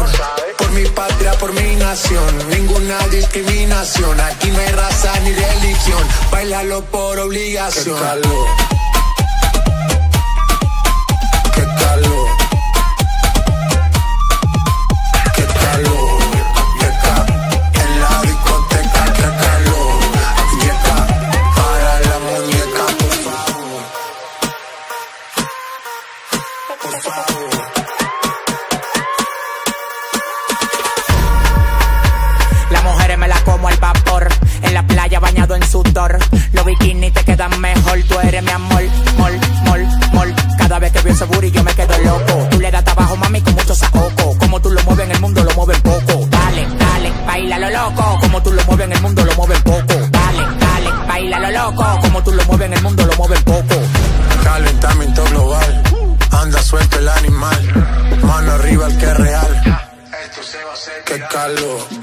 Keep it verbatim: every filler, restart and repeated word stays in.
obligación. Por mi patria, por mi nación, ninguna discriminación. Aquí no hay raza ni religión, bailalo por obligación. Qué calor, qué calor, qué calor. En la discoteca, qué calor. Muñeca, para la muñeca, por favor, por favor. Las mujeres me las como al vapor, en la playa bañado en sudor. Los bikinis te quedan mejor, tú eres mi amor, mol, mol, mol. Cada vez que veo ese booty yo me quedo loco. Tú le das trabajo, mami, con mucho saoco. Como tú lo mueves en el mundo, lo mueves poco. Dale, dale, baila lo loco. Como tú lo mueves en el mundo, lo mueves poco. Dale, dale, baila lo loco. Como tú lo mueves en el mundo, lo mueves poco. Calentamiento global, anda suelto el animal. Mano arriba el que es real. Esto se va a hacer. Qué calor.